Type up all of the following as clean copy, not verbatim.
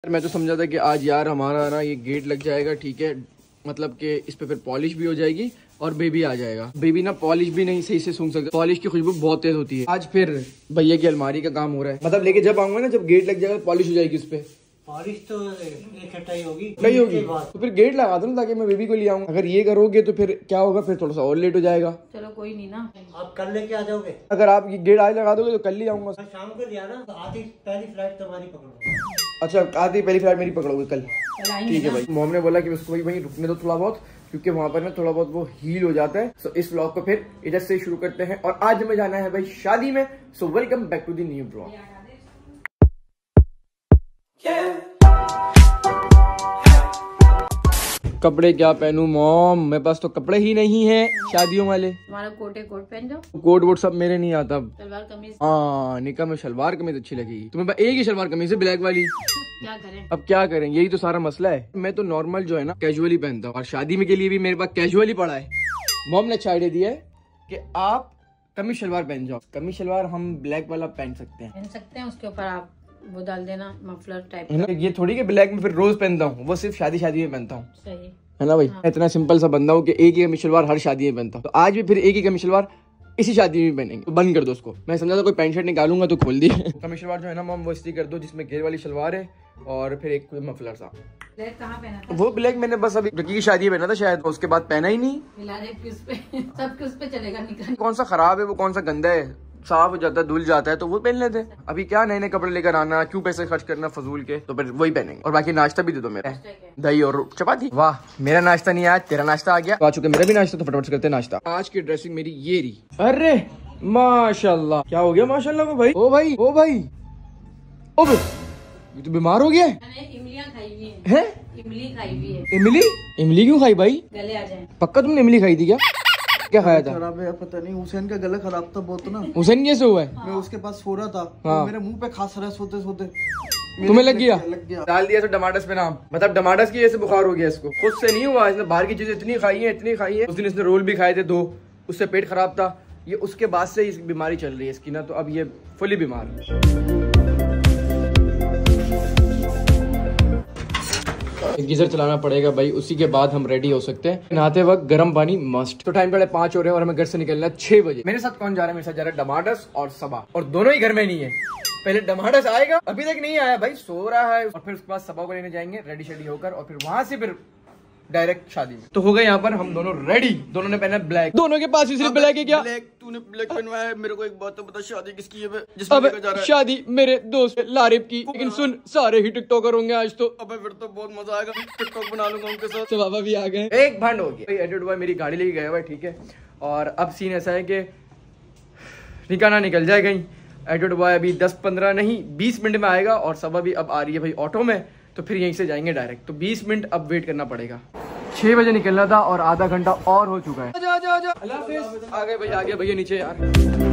मैं तो समझा था कि आज यार हमारा ना ये गेट लग जाएगा, ठीक है, मतलब कि इस पे फिर पॉलिश भी हो जाएगी और बेबी आ जाएगा। बेबी ना पॉलिश भी नहीं सही से सूंघ सकता, पॉलिश की खुशबू बहुत तेज होती है। आज फिर भैया की अलमारी का काम हो रहा है, मतलब लेके जब आऊंगा ना, जब गेट लग जाएगा पॉलिश हो जाएगी उस पे। पॉलिश तो इकट्ठाई होगी तो फिर गेट लगा दो ना, ताकि मैं बेबी को ले आऊँ। अगर ये करोगे तो फिर क्या होगा, फिर थोड़ा सा और लेट हो जाएगा। चलो कोई नहीं ना, आप कल लेके आ जाओगे। अगर आप ये गेट आज लगा दोगे तो कल ही आऊंगा। शाम को लिया ना, तो आधी पहली फ्लाइट तुम्हारी पकड़ो। अच्छा, आधी पहली फ्लाइट मेरी पकड़ोगे कल, ठीक है भाई। मोम ने बोला कि उसको वहीं रुकने दो थोड़ा बहुत, क्योंकि वहां पर ना थोड़ा बहुत वो हील हो जाता है। सो इस व्लॉग को फिर इधर से शुरू करते हैं। और आज हमें जाना है भाई शादी में। So welcome back to the new vlog. कपड़े क्या पहनूं मॉम, मेरे पास तो कपड़े ही नहीं है शादियों वाले। तुम्हारा कोट पहन जाओ। कोट वोट सब मेरे नहीं आता। सलवार कमीज, हाँ निकाह में शलवार कमीज अच्छी लगेगी। तुम्हें एक ही शलवार कमीज है ब्लैक वाली। क्या करें? अब क्या करें, यही तो सारा मसला है। मैं तो नॉर्मल जो है ना कैजुअली पहनता हूँ, और शादी में के लिए भी मेरे पास कैजुअली पड़ा है। मॉम ने अच्छा आइडिया दिया है कि आप कमीज शलवार पहन जाओ। कमीज शलवार हम ब्लैक वाला पहन सकते हैं, उसके ऊपर आप वो डाल देना मफलर टाइप। ये थोड़ी के ब्लैक में फिर रोज पहनता हूँ, वो सिर्फ शादी में पहनता हूँ, सही है ना भाई। हाँ। इतना सिंपल सा बंदा हूँ कि एक ही कमीज शलवार हर शादी में पहनता हूँ। तो आज भी फिर एक ही कमीज शलवार इसी शादी में पहनेंगे। तो बंद कर दो उसको। मैं समझा था कोई पैंट शर्ट निकालूंगा तो खोल दी। कमीज शलवार जो है ना मॉम, वो इसी कर दो जिसमें घेर वाली शलवार है और फिर एक मफलर सा। ब्लैक कहाँ पहना था? वो ब्लैक मैंने बस अभी रकी की शादी में पहना था शायद, उसके बाद पहना ही नहीं। सबके उस पे चलेगा निकाल। कौन सा खराब है, वो कौन सा गंदा है, साफ हो जाता है, धुल जाता है, तो वो पहन लेते हैं। अभी क्या नए नए कपड़े लेकर आना, क्यों पैसे खर्च करना फजूल के, तो फिर वही पहनेंगे। और बाकी नाश्ता भी दे दो मेरा, दही और चपाती। वाह, मेरा नाश्ता नहीं आया, तेरा नाश्ता आ गया। आ चुका मेरा भी नाश्ता, तो फटाफट करते हैं नाश्ता। आज की ड्रेसिंग मेरी ये रही। अरे माशाल्लाह, क्या हो गया माशाल्लाह को भाई? ओ भाई, ओ भाई, ओ भाई, ये तो बीमार हो गया है। इमलियां खाई हुई है? इमली खाई हुई है। इमली? इमली क्यों खाई भाई? गले आ जाए। पक्का तुमने इमली खाई थी क्या? क्या खाया था? खराब है, पता नहीं। हुसैन का गला खराब था बहुत ना। हुसैन कैसे हुआ है? मैं उसके पास सो रहा था, हाँ। तो मेरे मुंह पे खास रहा सोते सोते। तुम्हें लग गया? डाल दिया तो टमाटस पे नाम, मतलब टमाटस की वजह से बुखार हो गया इसको। खुद से नहीं हुआ, इसने बाहर की चीजें इतनी खाई है। उस दिन इसने रोल भी खाए थे 2, उससे पेट खराब था। ये उसके बाद से इसकी बीमारी चल रही है इसकी ना, तो अब ये फुली बीमार। गीजर चलाना पड़ेगा भाई, उसी के बाद हम रेडी हो सकते हैं। नहाते वक्त गर्म पानी मस्ट। तो टाइम 5 हो रहे हैं और हमें घर से निकलना है 6 बजे। मेरे साथ कौन जा रहा है? मेरे साथ जा रहा है डमाडस और सबा, और दोनों ही घर में नहीं है। पहले डमाडस आएगा, अभी तक नहीं आया भाई, सो रहा है। और फिर उसके बाद सबा को लेने जाएंगे रेडी शेडी होकर, और फिर वहां से फिर डायरेक्ट शादी में। तो हो गए यहाँ पर हम दोनों रेडी। दोनों ने पहना ब्लैक। दोनों के पास सिर्फ ब्लैक है क्या? ब्लैक, तूने ब्लैक पहनवाया है। मेरे को एक बात तो बता, शादी किसकी है जिसमें अब लेकर जा रहा है? शादी मेरे दोस्त लारिब की। लेकिन सुन, सारे ही टिकटॉकर होंगे आज तो। अबे फिर तो बहुत मजा आएगा, टिकटॉक बना लूंगा उनके साथ। तो बाबा भी आ गए। एक भंड हो गया। एडिट बॉय मेरी गाड़ी लेके गया हुआ है, ठीक है। और अब सीन ऐसा है कि निकाना निकल जाए कहीं। एडिट बॉय अभी 10-15 नहीं 20 मिनट में आएगा, और सब अभी अब आ रही है भाई ऑटो में, तो फिर यहीं से जाएंगे डायरेक्ट। तो 20 मिनट अब वेट करना पड़ेगा। 6 बजे निकलना था और आधा घंटा और हो चुका है। आजा। अल्लाह हाफिज़। आ गए भैया, आ गए भैया नीचे यार।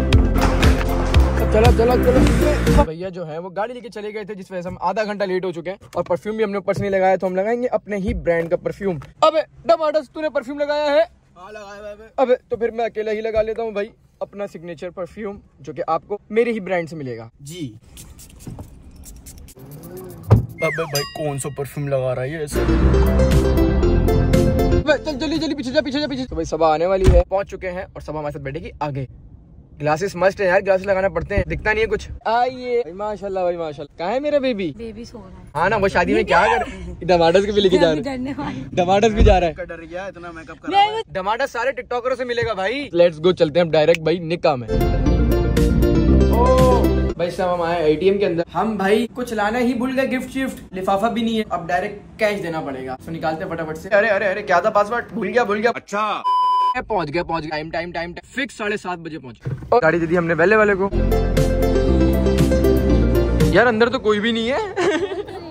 चलो। भैया जो है वो गाड़ी लेके चले गए थे, जिस वजह से हम आधा घंटा लेट हो चुके हैं। और परफ्यूम भी हमने ऊपर से नहीं लगाया, तो हम लगाएंगे अपने ही ब्रांड का परफ्यूम। अबे टमाटस, तूने परफ्यूम लगाया है? हाँ लगाया है। अबे तो फिर मैं अकेला ही लगा लेता हूँ भाई अपना सिग्नेचर परफ्यूम, जो कि आपको मेरे ही ब्रांड से मिलेगा जी। अबे भाई कौन सा परफ्यूम लगा रहा है ऐसे? चल जल्दी पीछे जा। तो भाई सबा आने वाली है, पहुंच चुके हैं, और सबा हमारे साथ बैठेगी आगे। ग्लासेस मस्ट है यार, ग्लासेस लगाना पड़ते हैं, दिखता नहीं है कुछ। आइए माशाल्लाह भाई माशाल्लाह। कहाँ है मेरा बेबी? बेबी सो रहा है। हाँ ना, वो शादी में क्या कर टमाटस के भी लेके जा रहे हैं। टमाटस भी जा रहा है। डर गया, इतना मेकअप कर रहा है। टमाटस सारे टिकटॉकरों से मिलेगा भाई। लेट्स गो, चलते हैं डायरेक्ट भाई निकाह में। भाई साहब हम आए ATM के अंदर। हम भाई कुछ लाना ही भूल गए, गिफ्ट शिफ्ट, लिफाफा भी नहीं है। अब डायरेक्ट कैश देना पड़ेगा, तो निकालते हैं फटाफट से। अरे क्या था पासवर्ड? भूल गया। अच्छा पहुंच गया। टाइम फिक्स 7:30 बजे पहुंच। गाड़ी दे दी हमने वेले वाले को। यार अंदर तो कोई भी नहीं है।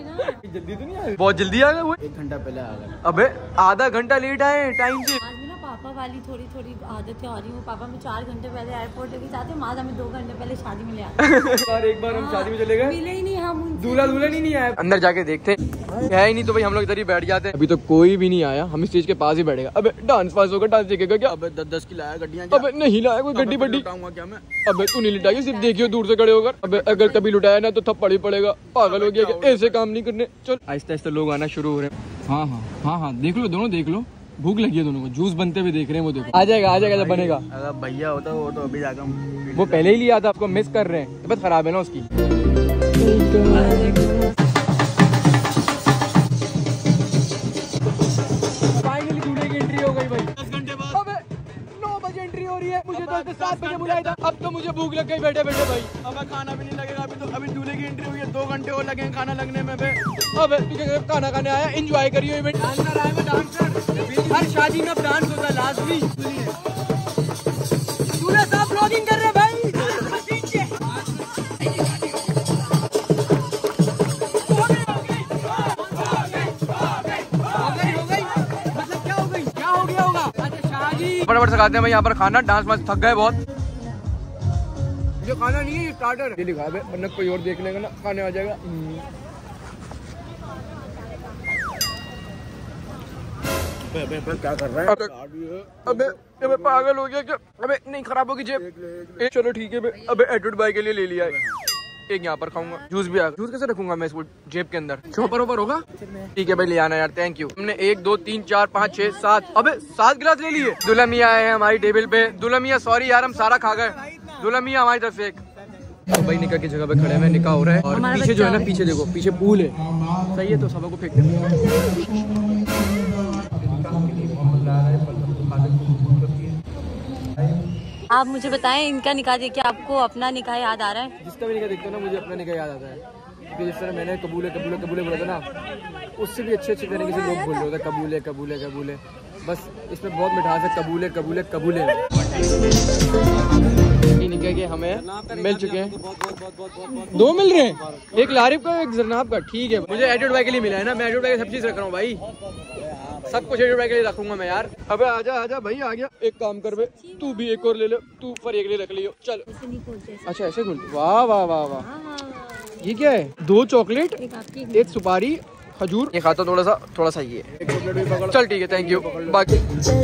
जल्दी तो नहीं आया? बहुत जल्दी आ गए वो। 1 घंटा पहले आ गए। अबे आधा घंटा लेट आए टाइम से। पापा वाली थोड़ी थोड़ी आदतें हो रही हूँ। पापा में 4 घंटे पहले एयरपोर्ट लेके जाते हैं, माँ हमें 2 घंटे पहले शादी में ले आते। एक बार हम शादी में चले गए, मिले ही नहीं हम उनसे। दूल्हा दुल्हन ही नहीं आया। अंदर जाके देखते है ही नहीं तो भाई हम लोग इधर ही बैठ जाते हैं। अभी तो कोई भी नहीं आया, हम स्टेज के पास ही बैठेगा। अबे डांस पास होगा, डांस सीखेगा क्या? अबे 10 की लाया गड्डियां। अबे नहीं लाया कोई गड्डी बड्डी। क्या मैं? अबे तू नहीं लुटाई, सिर्फ देखियो दूर से खड़े होकर। अबे अगर कभी लुटाया ना तो थप्पड़ ही पड़ेगा। पागल हो गया क्या? ऐसे काम नहीं करने। चल आहिस्ता आहिस्ता लोग आना शुरू हो रहे हैं। हाँ देख लो, दोनों देख लो, भूख लगी है दोनों को। जूस बनते हुए देख रहे हैं, वो देखो। आ जाएगा जब बनेगा। अगर भैया होता वो तो अभी जाकर वो पहले ही लिया था, आपको मिस कर रहे हैं। तबीयत खराब है ना उसकी। फाइनली दूल्हे की एंट्री हो गई भाई। 10 घंटे बाद। अबे 9 बजे एंट्री हो रही है, मुझे तो 7 बजे बुलाया था। अब तो मुझे भूख लग गई बैठे बैठे भाई। अब खाना भी नहीं लगेगा। अभी दूल्हे की एंट्री हुई है, 2 घंटे और लगेंगे खाना लगने में। अबे तू क्या खाना खाने आया? एंजॉय करियो इवेंट। डांसर आया, मैं डांसर। हर शादी में अब डांस होता है लाजमी। दूल्हे साहब ब्लॉगिंग कर रहे हैं भाई। फटाफट से खाते हैं भाई यहाँ पर खाना। डांस मास थक गए बहुत। ये खाना नहीं है, ये स्टार्टर है। ये लिखा है, वरना कोई और देख लेगा ना, खाने आ जाएगा। क्या कर रहा है? अबे पागल हो गया क्या? अबे नहीं खराब होगी जेब। चलो ठीक है। अबे एटीट्यूड बाय के लिए ले लिया है। एक यहाँ पर खाऊंगा। जूस भी आ। जूस कैसे रखूंगा मैं इसको जेब के अंदर? चौपर ऊपर होगा? ठीक है भाई, ले आना यार, थैंक यू। हमने 1 2 3 4 5 6 7 अबे 7 गिलास ले लिए। दुल्हा मियाँ आए हैं हमारी टेबल पे। दुल्हा मियाँ सॉरी यार, हम सारा खा गए। दुल्हा मियाँ हमारी तरफ से एक। भाई निकाह की जगह पे खड़े हैं, निकाह हो रहा है। और पीछे जो है ना, पीछे देखो, पीछे पूल है। सही है, तो सबको फेंक दे। आप मुझे बताएं, इनका निकाह देख के आपको अपना निकाह याद आ रहा है? जिसका भी निकाह देखते हो ना, मुझे अपना निकाह याद आता है। क्योंकि जिस तरह मैंने कबूले कबूले कबूले बोला था ना, उससे भी अच्छे तरीके से लोग बोल रहे होते कबूले कबूले कबूले। बस इसमें बहुत मिठास है। कबूले कबूले कबूले। निकाह के हमें मिल चुके हैं, 2 मिल रहे हैं। एक लारिफ का, एक जरनाब का। ठीक है, मुझे एटीट्यूड बाय के लिए मिला है ना, मैं एटीट्यूड बाय सब चीज रख रहा हूँ भाई। सब कुछ एटीट्यूड बाय के लिए रखूंगा मैं यार। अबे आजा भाई, आ गया। एक काम कर बे, तू भी एक और ले ले। तू पर एक ले रख लियो। चल। अच्छा ऐसे खोल। वाह वाह वाह वाह। ये क्या है? 2 चॉकलेट, एक सुपारी, खजूर। ये खाता थोड़ा सा ये। एक चॉकलेट भी पकड़। चल ठीक है, थैंक यू। बाकी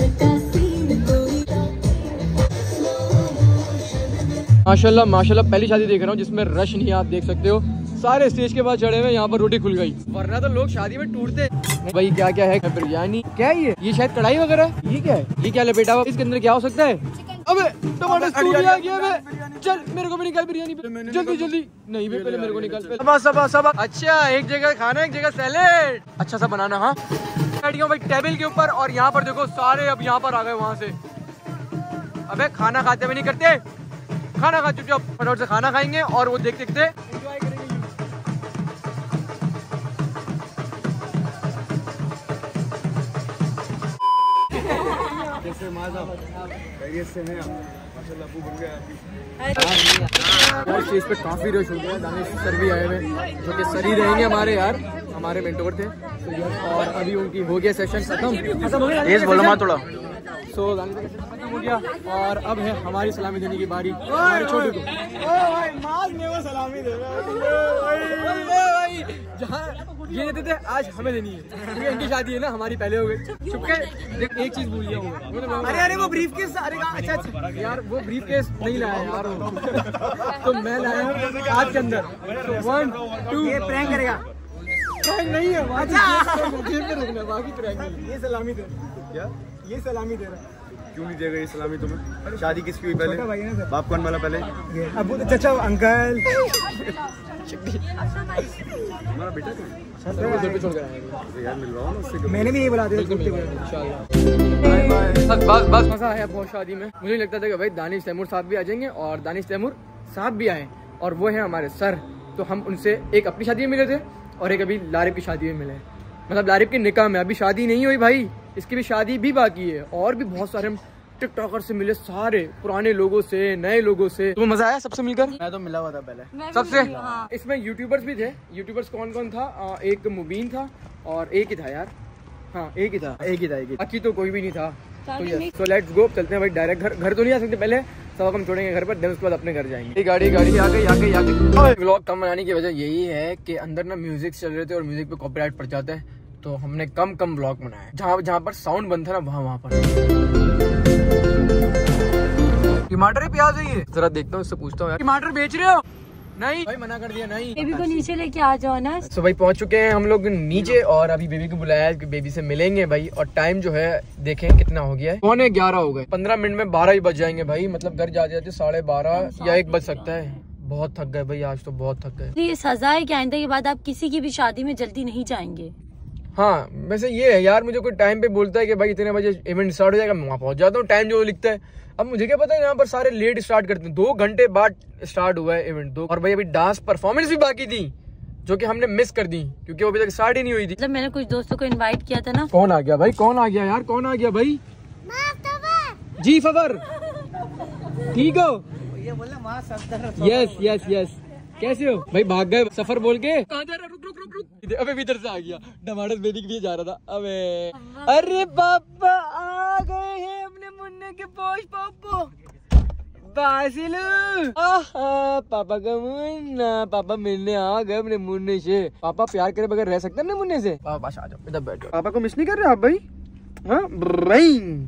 माशाल्लाह पहली शादी देख रहा हूँ जिसमें रश नहीं है। आप देख सकते हो सारे स्टेज के बाद चढ़े हुए। यहाँ पर रोटी खुल गई, वरना तो लोग शादी में टूटते। भाई क्या क्या है? बिरयानी। क्या है ये शायद कढ़ाई वगैरह है। ये क्या है? ये क्या लपेटा हुआ? इसके अंदर क्या हो सकता है? अबे टमाटर सूप आ गया। चल मेरे को भी निकाल बिरयानी, जल्दी। नहीं भी, पहले मेरे को निकाल। सब। अच्छा, एक जगह खाना, एक जगह सैलेड। अच्छा सा बनाना। हाँ बैठ गया भाई टेबल के ऊपर। और यहाँ पर देखो सारे अब यहाँ पर आ गए वहाँ से। अबे खाना खाते हुए नहीं करते, खाना खा चुपचाप फटाफट से खाना खाएंगे और वो देखते एंजॉय करेंगे। स्टेज पे काफी रश हो गया। दानिश सर भी आए हुए, जो कि सर ही रहेंगे हमारे यार, हमारे मेंटोर थे। और अभी उनकी हो गया सेशन खत्म हो गया। बोलो मत थोड़ा। सो खत्म हो गया और अब है हमारी सलामी देने की बारी हमारे छोटे को। सलामी दे जहाँ ये देते थे, आज हमें देनी है क्योंकि इनकी शादी है ना, हमारी पहले हो गई। चुपके देख, एक चीज भूल गया हूँ। अरे वो ब्रीफ केस। अच्छा यार, वो ब्रीफ केस नहीं लाया यार तो मैं लाया हूँ आज के अंदर। 1 2 ये प्रैंक करेगा। प्रैंक नहीं है, बाकी प्रैंक नहीं। ये सलामी दे। क्या ये सलामी दे रहा? क्यों नहीं देगा ये सलामी तुम्हें? शादी किसकी हुई पहले? बाप कौन वाला पहले? अब चाचा अंकल। हमारा बेटा यार मिलवाओ ना उससे। मैंने भी यही बोला था। बस मजा आया बहुत शादी में। मुझे लगता था कि भाई दानिश तैमूर साहब भी आ जाएंगे और दानिश तैमूर साहब भी आए और वो है हमारे सर। तो हम उनसे एक अपनी शादी में मिले थे और एक अभी लारिफ की शादी में मिले। मतलब लारिफ के निकाह में, अभी शादी नहीं हुई भाई, इसकी भी शादी भी बाकी है। और भी बहुत सारे हम टिकटॉकर से मिले, सारे पुराने लोगों से, नए लोगों से। तुम्हें मजा आया सबसे मिलकर? मैं तो मिला हुआ था पहले सबसे। इसमें यूट्यूबर्स भी थे। यूट्यूबर्स कौन कौन था? एक मुबीन था और एक ही था यार। हाँ एक ही था। बाकी तो कोई भी नहीं था। सो लेट्स गो, चलते हैं भाई डायरेक्ट घर तो नहीं आ सकते, पहले सब हम छोड़ेंगे घर पर, देन उसके बाद अपने घर जाएंगे। ये गाड़ी आ गई। व्लॉग कम बनाने की वजह यही है कि अंदर ना म्यूजिक चल रहे थे और म्यूजिक पे कॉपीराइट पड़ जाता है, तो हमने कम व्लॉग बनाया। जहाँ पर साउंड बंद था ना वहाँ पर। टमाटर प्याज है ये, जरा देखता हूँ, इससे पूछता हूँ, टमाटर बेच रहे हो? नहीं भाई, मना कर दिया, नहीं। बेबी को नीचे लेके आ जाओ ना। तो भाई पहुंच चुके हैं हम लोग नीचे, और अभी बेबी को बुलाया है कि बेबी से मिलेंगे भाई। और टाइम जो है देखें कितना हो गया है, 11:15 हो गए। 15 मिनट में 12 ही बज जाएंगे भाई, मतलब घर जा जाते 12:30 या 1 बज सकता है। बहुत थक गए भाई, आज तो बहुत थक गए। ये सजा है कि आइंदा के बाद आप किसी की भी शादी में जल्दी नहीं जाएंगे। हाँ वैसे ये है यार, मुझे कोई टाइम पे बोलता है कि भाई इतने बजे इवेंट स्टार्ट हो जाएगा, मैं वहाँ पहुंच जाता हूँ टाइम जो लिखता है। अब मुझे क्या पता है, यहाँ पर सारे लेट स्टार्ट करते हैं, 2 घंटे बाद स्टार्ट हुआ है इवेंट। और भाई अभी डांस परफॉर्मेंस भी बाकी थी, जो कि हमने मिस कर दी क्योंकि वो अभी तक स्टार्ट ही नहीं हुई थी। मतलब मैंने कुछ दोस्तों को इनवाइट किया था ना। कौन आ गया भाई, कौन आ गया यार, कौन आ गया भाई? जी फवर, ठीक हो? यस कैसे हो भाई? भाग गए सफर बोल के। कहाँ जा रहा? रुक। अबे भीतर से आ गया, टमाटर बेबी के लिए जा रहा था। अबे अरे पापा आ गए हैं अपने मुन्ने के पोश पापा। बासिलू पापा का मुन्ना, पापा मिलने आ गए अपने मुन्ने से। पापा प्यार करे बगैर रह सकते हैं अपने मुन्ने से? पापा पास आ जाओ, इधर बैठो। पापा को मिस नहीं कर रहे आप भाई? हाँ ब्रेन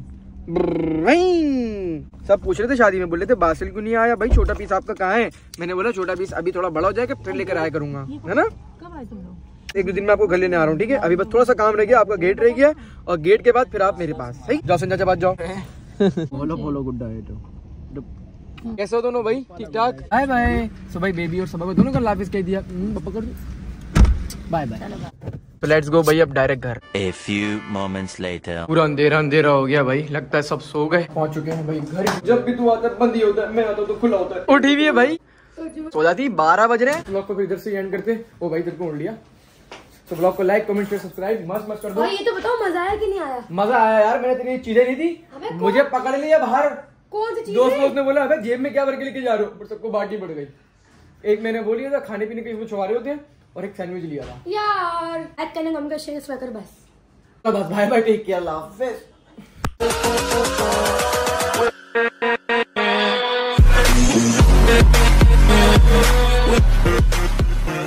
सब पूछ रहे थे शादी में, बोले थे बासिल क्यों नहीं आया भाई, छोटा पीस आपका कहाँ है? मैंने बोला छोटा पीस अभी थोड़ा बड़ा हो जाएगा फिर लेकर आया करूंगा, है ना? कब आए तुम लोग? 1-2 दिन में आपको घर लेने आ रहा हूँ, ठीक है? अभी बस थोड़ा सा काम रह गया, आपका गेट रह गया, और गेट के बाद फिर आप मेरे पास। सही जाओ संजय के पास जाओ। Follow good diet. कैसे हो दोनों भाई? ठीक ठाक? Bye bye. सो भाई बेबी और सबा को दोनों का लाफिज कह दिया, पकड़ बाय बाय। तो लेट्स गो भाई अब डायरेक्ट घर। A few moments later. पूरा अंधेरा हो गया भाई, लगता है सब सो गए। पहुंच चुके हैं भाई घर। जब भी तू आता है बंद ही होता है, मैं आता हूँ तो खुला होता है। उठी भी है भाई, सो जाती। 12 बज रहे हैं। ब्लॉग को फिर इधर से एंड करते। ओ भाई तेरे को उड़ लिया। तो ब्लॉग को लाइक कमेंट शेयर सब्सक्राइब मस्त कर दो। और ये तो बताओ मजा आया कि नहीं आया? मजा आया यार, मैंने तेरी चीजें नहीं दी, मुझे पकड़ लिया बाहर। कौन सी चीज? दोस्त ने बोला अबे जेब में क्या भर के लेके जा रहे हो, पर सबको बांटनी पड़ गई। एक मैंने बोलिया था खाने पीने के इसमें छुआरे होते हैं, और एक सैंडविच लिया था यार। लाइक करना, कमेंट कर, शेयर कर बस। तो बस बाय बाय, टेक केयर, अल्लाह हाफिज़।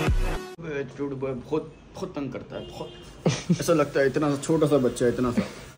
बहुत तंग करता है, बहुत ऐसा लगता है इतना छोटा सा बच्चा है, इतना सा।